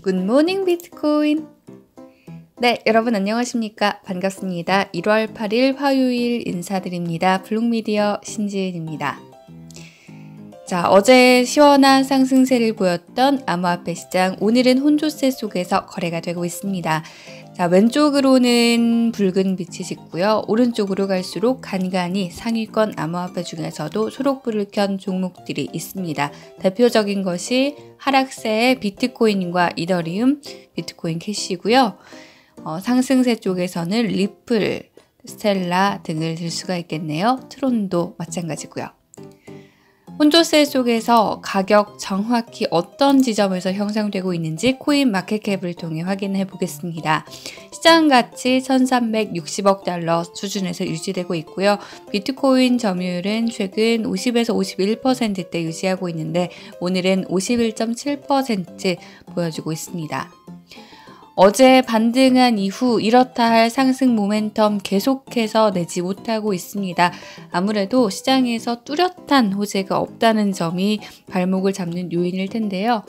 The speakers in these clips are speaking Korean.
굿모닝 비트코인. 네, 여러분 안녕하십니까? 반갑습니다. 1월 8일 화요일 인사드립니다. 블록미디어 신지은입니다. 자, 어제 시원한 상승세를 보였던 암호화폐 시장, 오늘은 혼조세 속에서 거래가 되고 있습니다. 자, 왼쪽으로는 붉은 빛이 짙고요. 오른쪽으로 갈수록 간간히 상위권 암호화폐 중에서도 초록불을 켠 종목들이 있습니다. 대표적인 것이 하락세의 비트코인과 이더리움, 비트코인 캐시고요. 상승세 쪽에서는 리플, 스텔라 등을 들 수가 있겠네요. 트론도 마찬가지고요. 혼조세 속에서 가격 정확히 어떤 지점에서 형성되고 있는지 코인 마켓캡을 통해 확인해 보겠습니다. 시장 가치 1360억 달러 수준에서 유지되고 있고요. 비트코인 점유율은 최근 50에서 51%대 유지하고 있는데 오늘은 51.7% 보여주고 있습니다. 어제 반등한 이후 이렇다 할 상승 모멘텀 계속해서 내지 못하고 있습니다. 아무래도 시장에서 뚜렷한 호재가 없다는 점이 발목을 잡는 요인일 텐데요.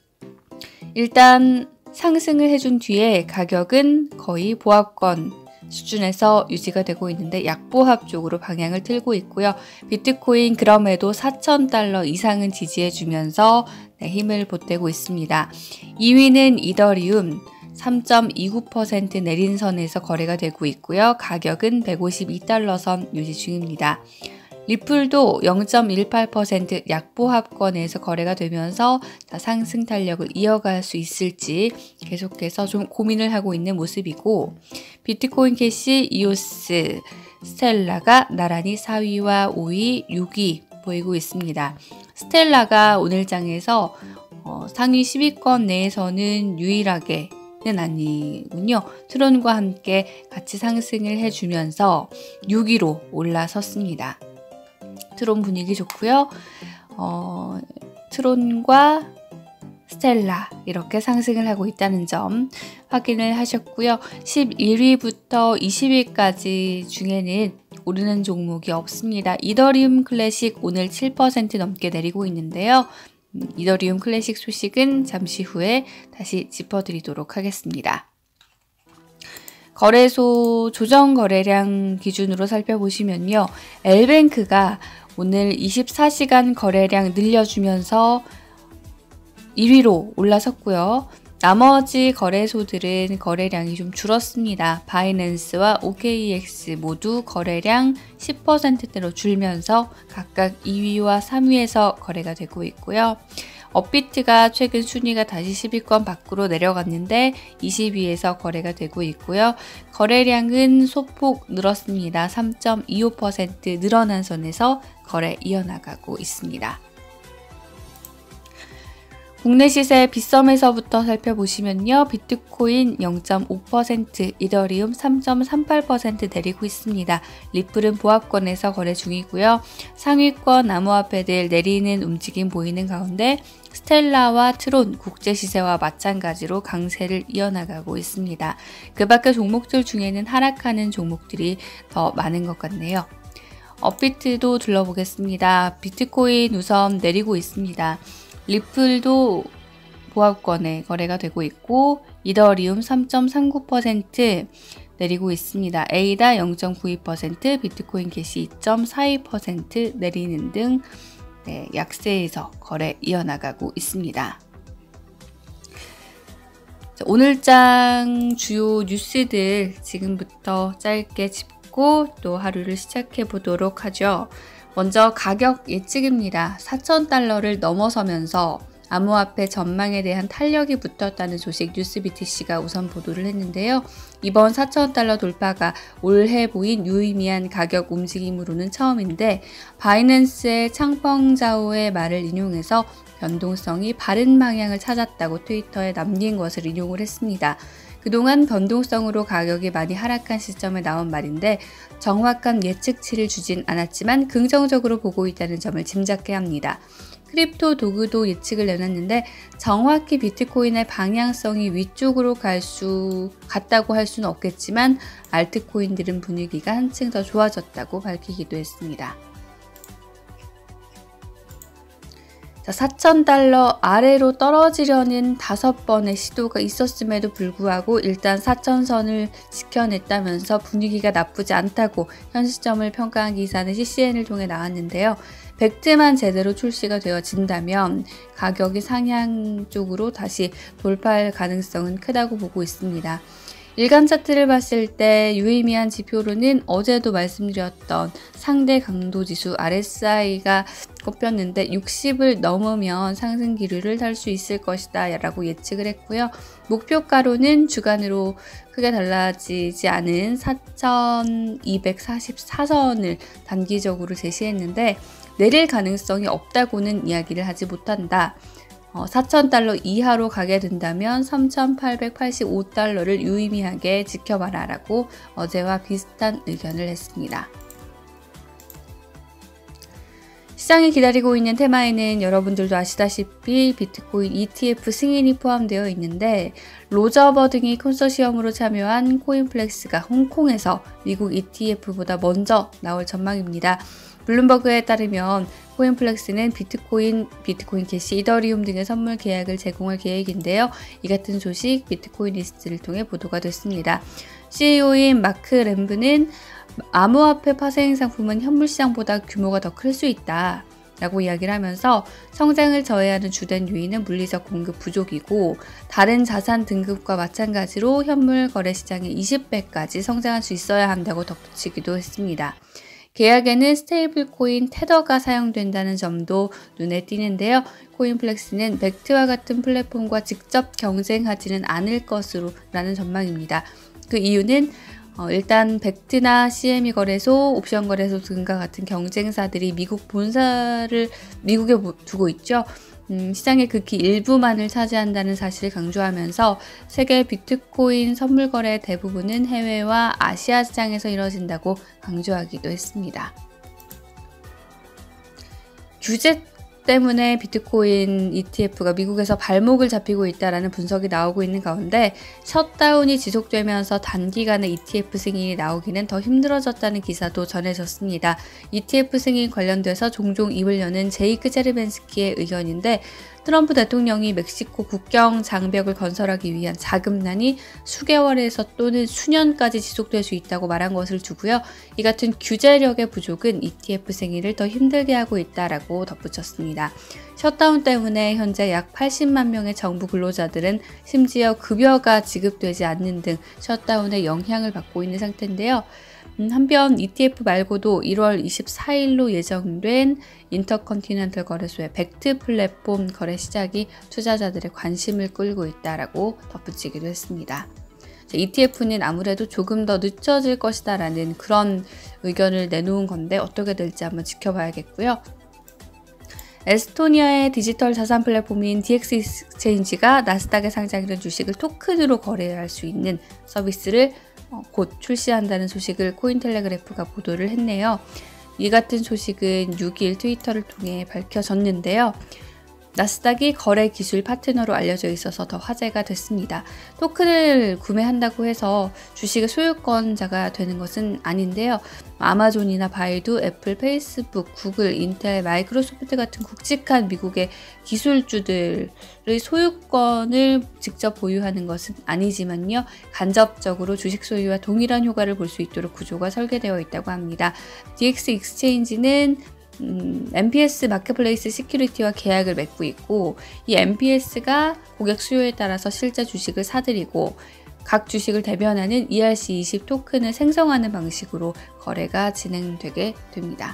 일단 상승을 해준 뒤에 가격은 거의 보합권 수준에서 유지가 되고 있는데 약보합 쪽으로 방향을 틀고 있고요. 비트코인 그럼에도 4,000달러 이상은 지지해주면서 힘을 보태고 있습니다. 2위는 이더리움 3.29% 내린 선에서 거래가 되고 있고요. 가격은 152달러 선 유지 중입니다. 리플도 0.18% 약보합권에서 거래가 되면서 상승 탄력을 이어갈 수 있을지 계속해서 좀 고민을 하고 있는 모습이고, 비트코인 캐시, 이오스, 스텔라가 나란히 4위와 5위, 6위 보이고 있습니다. 스텔라가 오늘 장에서 상위 10위권 내에서는 유일하게 는 아니군요. 트론과 함께 같이 상승을 해주면서 6위로 올라섰습니다. 트론 분위기 좋고요. 트론과 스텔라 이렇게 상승을 하고 있다는 점 확인을 하셨고요. 11위부터 20위까지 중에는 오르는 종목이 없습니다. 이더리움 클래식 오늘 7% 넘게 내리고 있는데요. 이더리움 클래식 소식은 잠시 후에 다시 짚어드리도록 하겠습니다. 거래소 조정 거래량 기준으로 살펴보시면요. 엘뱅크가 오늘 24시간 거래량 늘려주면서 1위로 올라섰고요. 나머지 거래소들은 거래량이 좀 줄었습니다. 바이낸스와 OKX 모두 거래량 10%대로 줄면서 각각 2위와 3위에서 거래가 되고 있고요. 업비트가 최근 순위가 다시 10위권 밖으로 내려갔는데 20위에서 거래가 되고 있고요. 거래량은 소폭 늘었습니다. 3.25% 늘어난 선에서 거래 이어나가고 있습니다. 국내 시세 빗썸에서부터 살펴보시면요. 비트코인 0.5%, 이더리움 3.38% 내리고 있습니다. 리플은 보합권에서 거래 중이고요. 상위권 암호화폐들 내리는 움직임 보이는 가운데 스텔라와 트론, 국제 시세와 마찬가지로 강세를 이어나가고 있습니다. 그 밖의 종목들 중에는 하락하는 종목들이 더 많은 것 같네요. 업비트도 둘러보겠습니다. 비트코인 우선 내리고 있습니다. 리플도 보합권에 거래가 되고 있고 이더리움 3.39% 내리고 있습니다. 에이다 0.92%, 비트코인 캐시 2.42% 내리는 등 약세에서 거래 이어나가고 있습니다. 자, 오늘장 주요 뉴스들 지금부터 짧게 짚고 또 하루를 시작해 보도록 하죠. 먼저 가격 예측입니다. 4,000달러를 넘어서면서 암호화폐 전망에 대한 탄력이 붙었다는 소식 뉴스BTC가 우선 보도를 했는데요. 이번 4,000달러 돌파가 올해 보인 유의미한 가격 움직임으로는 처음인데 바이낸스의 창펑자오의 말을 인용해서 변동성이 바른 방향을 찾았다고 트위터에 남긴 것을 인용을 했습니다. 그동안 변동성으로 가격이 많이 하락한 시점에 나온 말인데 정확한 예측치를 주진 않았지만 긍정적으로 보고 있다는 점을 짐작해야 합니다. 크립토 도그도 예측을 내놨는데 정확히 비트코인의 방향성이 위쪽으로 갔다고 할 수는 없겠지만 알트코인들은 분위기가 한층 더 좋아졌다고 밝히기도 했습니다. 자, 4,000달러 아래로 떨어지려는 5번의 시도가 있었음에도 불구하고 일단 4,000선을 지켜냈다면서 분위기가 나쁘지 않다고 현 시점을 평가한 기사는 CCN을 통해 나왔는데요. 벡트만 제대로 출시가 되어진다면 가격이 상향 쪽으로 다시 돌파할 가능성은 크다고 보고 있습니다. 일간 차트를 봤을 때 유의미한 지표로는 어제도 말씀드렸던 상대 강도 지수 RSI가 꼽혔는데 60을 넘으면 상승 기류를 탈 수 있을 것이다 라고 예측을 했고요. 목표가로는 주간으로 크게 달라지지 않은 4,244선을 단기적으로 제시했는데 내릴 가능성이 없다고는 이야기를 하지 못한다. 4,000달러 이하로 가게 된다면 3,885달러를 유의미하게 지켜봐라 라고 어제와 비슷한 의견을 했습니다. 시장이 기다리고 있는 테마에는 여러분들도 아시다시피 비트코인 ETF 승인이 포함되어 있는데 로저버 등이 컨소시엄으로 참여한 코인플렉스가 홍콩에서 미국 ETF보다 먼저 나올 전망입니다. 블룸버그에 따르면 코인플렉스는 비트코인 캐시, 이더리움 등의 선물 계약을 제공할 계획인데요. 이 같은 소식 비트코인 리스트를 통해 보도가 됐습니다. CEO인 마크 램브는 암호화폐 파생 상품은 현물시장보다 규모가 더 클 수 있다 라고 이야기를 하면서 성장을 저해하는 주된 요인은 물리적 공급 부족이고 다른 자산 등급과 마찬가지로 현물 거래 시장의 20배까지 성장할 수 있어야 한다고 덧붙이기도 했습니다. 계약에는 스테이블 코인 테더가 사용된다는 점도 눈에 띄는데요. 코인플렉스는 벡트와 같은 플랫폼과 직접 경쟁하지는 않을 것으로 라는 전망입니다. 그 이유는 일단 벡트나 CME 거래소, 옵션 거래소 등과 같은 경쟁사들이 미국 본사를 미국에 두고 있죠. 시장의 극히 일부만을 차지한다는 사실을 강조하면서 세계 비트코인 선물 거래 대부분은 해외와 아시아 시장에서 이뤄진다고 강조하기도 했습니다. 규제 때문에 비트코인 ETF가 미국에서 발목을 잡히고 있다는 분석이 나오고 있는 가운데 셧다운이 지속되면서 단기간에 ETF 승인이 나오기는 더 힘들어졌다는 기사도 전해졌습니다. ETF 승인 관련돼서 종종 입을 여는 제이크 제르벤스키의 의견인데 트럼프 대통령이 멕시코 국경 장벽을 건설하기 위한 자금난이 수개월에서 또는 수년까지 지속될 수 있다고 말한 것을 두고요. 이 같은 규제력의 부족은 ETF 승인을 더 힘들게 하고 있다라고 덧붙였습니다. 셧다운 때문에 현재 약 80만 명의 정부 근로자들은 심지어 급여가 지급되지 않는 등 셧다운의 영향을 받고 있는 상태인데요. 한편 ETF 말고도 1월 24일로 예정된 인터컨티넨탈 거래소의 벡트 플랫폼 거래 시작이 투자자들의 관심을 끌고 있다라고 덧붙이기도 했습니다. ETF는 아무래도 조금 더 늦춰질 것이다 라는 그런 의견을 내놓은 건데 어떻게 될지 한번 지켜봐야겠고요. 에스토니아의 디지털 자산 플랫폼인 DX 익스체인지가 나스닥에 상장된 주식을 토큰으로 거래할 수 있는 서비스를 곧 출시한다는 소식을 코인텔레그래프가 보도를 했네요. 이 같은 소식은 6일 트위터를 통해 밝혀졌는데요. 나스닥이 거래 기술 파트너로 알려져 있어서 더 화제가 됐습니다. 토큰을 구매한다고 해서 주식의 소유권자가 되는 것은 아닌데요. 아마존이나 바이두, 애플, 페이스북, 구글, 인텔, 마이크로소프트 같은 굵직한 미국의 기술주들의 소유권을 직접 보유하는 것은 아니지만요. 간접적으로 주식 소유와 동일한 효과를 볼 수 있도록 구조가 설계되어 있다고 합니다. DX 익스체인지는 MPS 마켓플레이스 시큐리티와 계약을 맺고 있고 이 MPS가 고객 수요에 따라서 실제 주식을 사들이고 각 주식을 대변하는 ERC20 토큰을 생성하는 방식으로 거래가 진행되게 됩니다.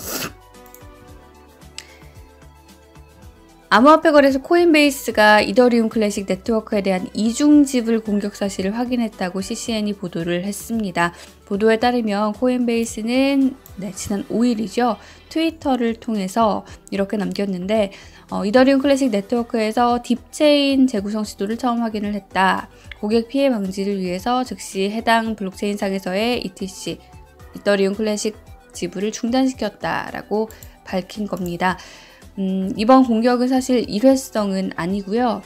암호화폐 거래소 코인베이스가 이더리움 클래식 네트워크에 대한 이중 지불 공격 사실을 확인했다고 CCN이 보도를 했습니다. 보도에 따르면 코인베이스는 지난 5일이죠. 트위터를 통해서 이렇게 남겼는데 이더리움 클래식 네트워크에서 딥체인 재구성 시도를 처음 확인을 했다. 고객 피해 방지를 위해서 즉시 해당 블록체인상에서의 ETC, 이더리움 클래식 지불을 중단시켰다라고 밝힌 겁니다. 이번 공격은 사실 일회성은 아니고요.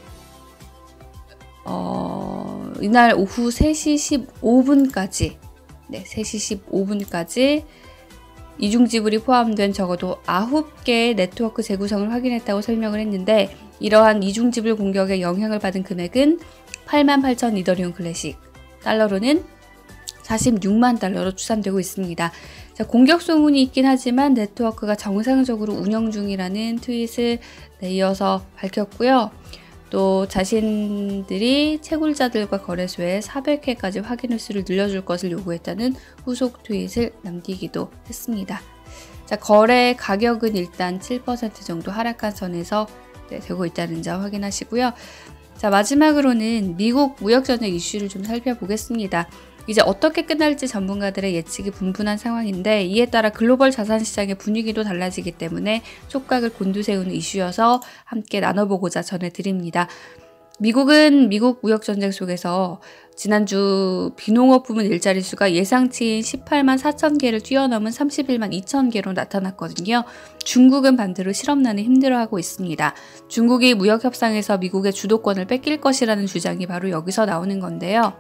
이날 오후 3시 15분까지 3시 15분까지 이중지불이 포함된 적어도 9개의 네트워크 재구성을 확인했다고 설명을 했는데 이러한 이중지불 공격에 영향을 받은 금액은 88,000 이더리움 클래식, 달러로는 46만 달러로 추산되고 있습니다. 자, 공격 소문이 있긴 하지만 네트워크가 정상적으로 운영 중이라는 트윗을 이어서 밝혔고요. 또 자신들이 채굴자들과 거래소에 400회까지 확인 횟수를 늘려줄 것을 요구했다는 후속 트윗을 남기기도 했습니다. 자, 거래 가격은 일단 7% 정도 하락한 선에서 되고 있다는 점 확인하시고요. 자, 마지막으로는 미국 무역전쟁 이슈를 좀 살펴보겠습니다. 이제 어떻게 끝날지 전문가들의 예측이 분분한 상황인데 이에 따라 글로벌 자산시장의 분위기도 달라지기 때문에 촉각을 곤두세우는 이슈여서 함께 나눠보고자 전해드립니다. 미국은 미국 무역전쟁 속에서 지난주 비농업 부문 일자리 수가 예상치인 18만 4천 개를 뛰어넘은 31만 2천 개로 나타났거든요. 중국은 반대로 실업난에 힘들어하고 있습니다. 중국이 무역협상에서 미국의 주도권을 뺏길 것이라는 주장이 바로 여기서 나오는 건데요.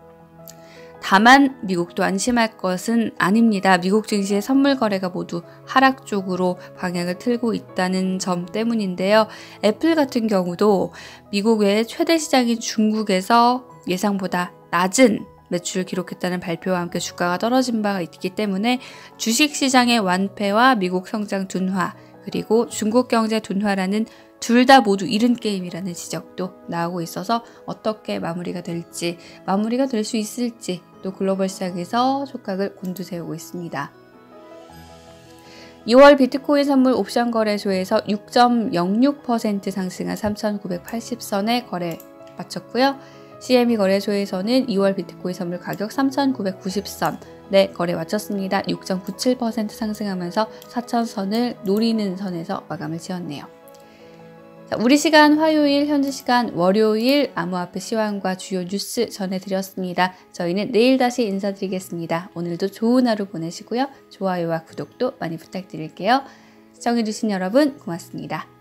다만 미국도 안심할 것은 아닙니다. 미국 증시의 선물 거래가 모두 하락 쪽으로 방향을 틀고 있다는 점 때문인데요. 애플 같은 경우도 미국 외 최대 시장인 중국에서 예상보다 낮은 매출을 기록했다는 발표와 함께 주가가 떨어진 바가 있기 때문에 주식시장의 완패와 미국 성장 둔화, 그리고 중국 경제 둔화라는 둘 다 모두 이른 게임이라는 지적도 나오고 있어서 어떻게 마무리가 될지, 마무리가 될 수 있을지 또 글로벌 시장에서 촉각을 곤두세우고 있습니다. 2월 비트코인 선물 옵션 거래소에서 6.06% 상승한 3,980선에 거래 마쳤고요. CME 거래소에서는 2월 비트코인 선물 가격 3,990선에 거래 마쳤습니다. 6.97% 상승하면서 4,000선을 노리는 선에서 마감을 지었네요. 자, 우리 시간 화요일, 현지 시간 월요일 암호화폐 시황과 주요 뉴스 전해드렸습니다. 저희는 내일 다시 인사드리겠습니다. 오늘도 좋은 하루 보내시고요. 좋아요와 구독도 많이 부탁드릴게요. 시청해주신 여러분 고맙습니다.